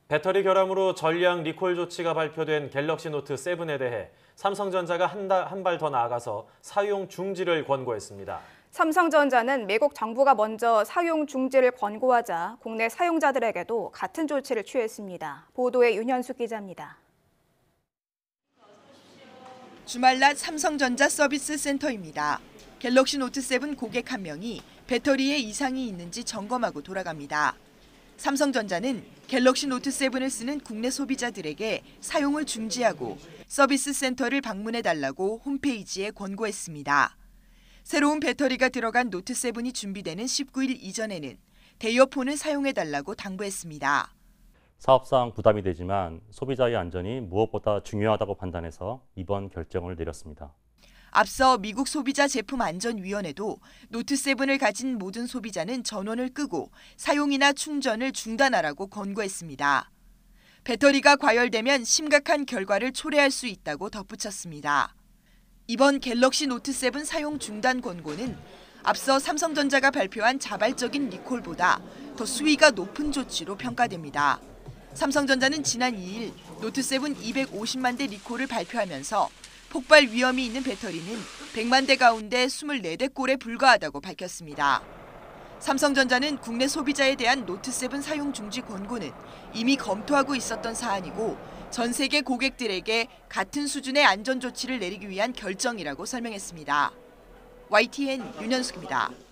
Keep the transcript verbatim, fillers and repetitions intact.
배터리 결함으로 전량 리콜 조치가 발표된 갤럭시 노트 세븐에 대해 삼성전자가 한 발 더 나아가서 사용 중지를 권고했습니다. 삼성전자는 미국 정부가 먼저 사용 중지를 권고하자 국내 사용자들에게도 같은 조치를 취했습니다. 보도에 윤현숙 기자입니다. 주말 낮 삼성전자 서비스 센터입니다. 갤럭시 노트 세븐 고객 한 명이 배터리에 이상이 있는지 점검하고 돌아갑니다. 삼성전자는 갤럭시 노트 세븐을 쓰는 국내 소비자들에게 사용을 중지하고 서비스 센터를 방문해달라고 홈페이지에 권고했습니다. 새로운 배터리가 들어간 노트 세븐이 준비되는 십구 일 이전에는 대여폰을 사용해달라고 당부했습니다. 사업상 부담이 되지만 소비자의 안전이 무엇보다 중요하다고 판단해서 이번 결정을 내렸습니다. 앞서 미국 소비자제품안전위원회도 노트 세븐을 가진 모든 소비자는 전원을 끄고 사용이나 충전을 중단하라고 권고했습니다. 배터리가 과열되면 심각한 결과를 초래할 수 있다고 덧붙였습니다. 이번 갤럭시 노트 세븐 사용 중단 권고는 앞서 삼성전자가 발표한 자발적인 리콜보다 더 수위가 높은 조치로 평가됩니다. 삼성전자는 지난 이 일 노트 세븐 이백오십만 대 리콜을 발표하면서 폭발 위험이 있는 배터리는 백만 대 가운데 이십사 대 꼴에 불과하다고 밝혔습니다. 삼성전자는 국내 소비자에 대한 노트 세븐 사용 중지 권고는 이미 검토하고 있었던 사안이고 전 세계 고객들에게 같은 수준의 안전 조치를 내리기 위한 결정이라고 설명했습니다. 와이티엔 윤현숙입니다.